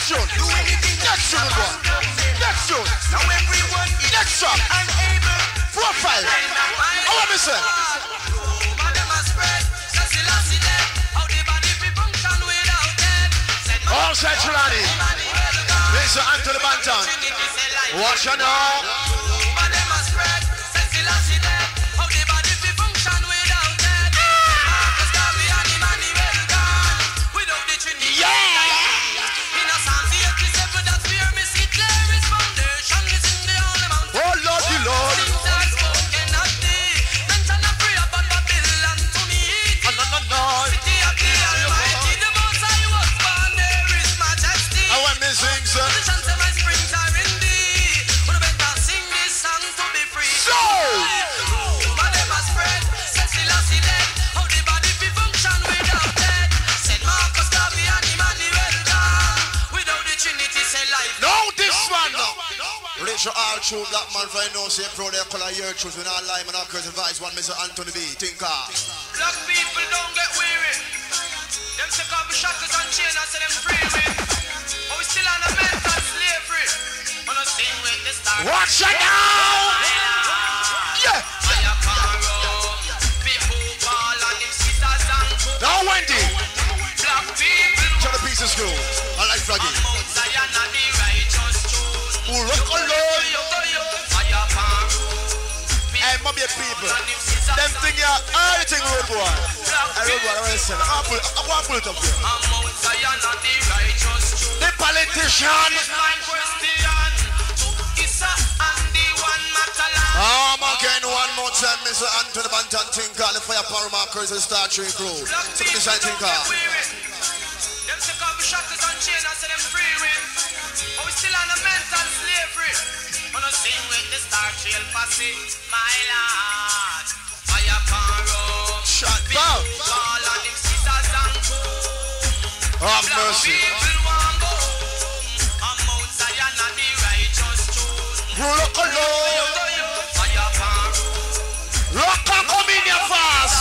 Next tune. Next tune, boy. Next tune. Now everyone is Next song. unable. Profile. How want me say? All Centralani. Mr. Anthony Banton. Watch you now. All true black man for no say pro their color your truth when all lie and all curse advice one Mr. Anthony B. Tinker. Black people don't get weary. Them take off the shackles and chains and say them free with. But we still on a mental slavery. On a sing with the stars. Watch it now! Yeah! Now Wendy! Black people. Tell the piece of school. I like Froggy. Who rock alone? Hey, mommy people. Them thing here, everything road boy. I road boy, I want to say. I want to pull it up here. The politician. I'm again one more time, Mr. Anthony Banton Tinker. The fire power markers and Star Trek crew. So the design Tinker. Them take off the shackles and chains and say them free with. But we still on a mental slavery. Wanna sing with the Star Trail posse, my lord. Fire power. Shut down. All of them sisters and have mercy. People want go on Mount Zion and the righteous tune. Rock alone. Fire power. Rock and come in your fast.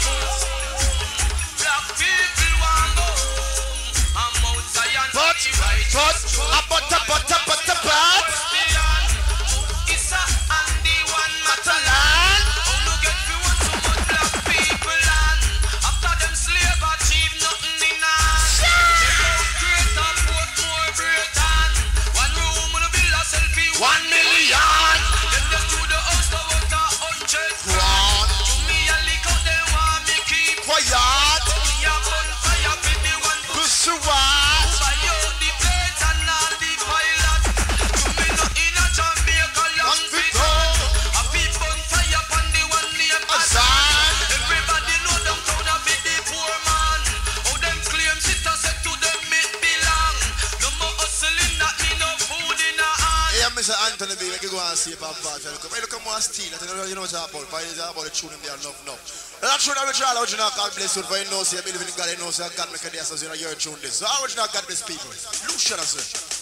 Black people want go on Mount Zion and the righteous tune. But. Issa and the one Matalan. Oh, look at you want so much black people and after them slave achieve nothing in us. They don't create a port more Britain. One room on a villa selfie 1 million. Them just do the house to about 100 grand. To me a lick out them want me keep quiet. Me a bonfire with me one pussy what? Buy out the plates and all the pilot. To me no in a Jamaica long fit. A big bonfire upon the one name Azan. Everybody know downtown a bit the poor man. How them claim sister said to them it belong. No more hustling that me no food in a hand. Yeah, Mr. Anthony B, make you go and see if I'm bad. Look at more steel. You know what I'm about. But it's about the tune in there enough now. And I'm sure the original God bless you. For you know, see, I believe in God, you know, so God make a day, so you know, you're tuned this. So original God bless people. Lucian, sir.